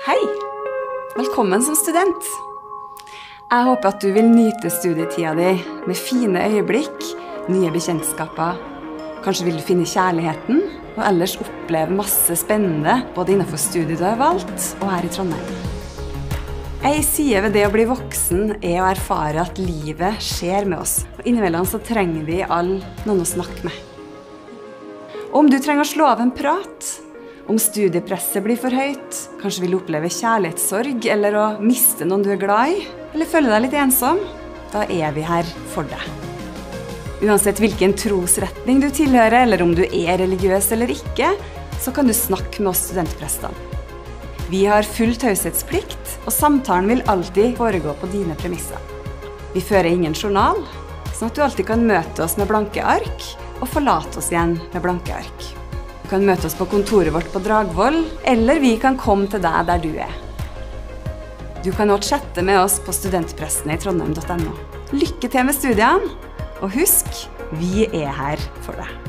Hei! Velkommen som student. Jeg håper at du vil nyte studietida di med fine øyeblikk, nye bekjentskaper. Kanskje vil du finne kjærligheten, og ellers oppleve masse spennende, både innenfor studiet du har valgt, og her i Trondheim. En side ved det å bli voksen er å erfare at livet skjer med oss. Og innimellom så trenger vi alle noen å snakke med. Og om du trenger å slå av en prat, om studiepresset blir for høyt, kanskje vil du oppleve kjærlighetssorg, eller å miste noen du er glad i, eller føle deg litt ensom, da er vi her for deg. Uansett hvilken trosretning du tilhører, eller om du er religiøs eller ikke, så kan du snakke med oss studentprestene. Vi har full taushetsplikt, og samtalen vil alltid foregå på dine premisser. Vi fører ingen journal, sånn at du alltid kan møte oss med blanke ark, og forlate oss igjen med blanke ark. Du kan møte oss på kontoret vårt på Dragvoll, eller vi kan komme til deg der du er. Du kan også chatte med oss på studentprestene i Trondheim.no. Lykke til med studiene, og husk, vi er her for deg.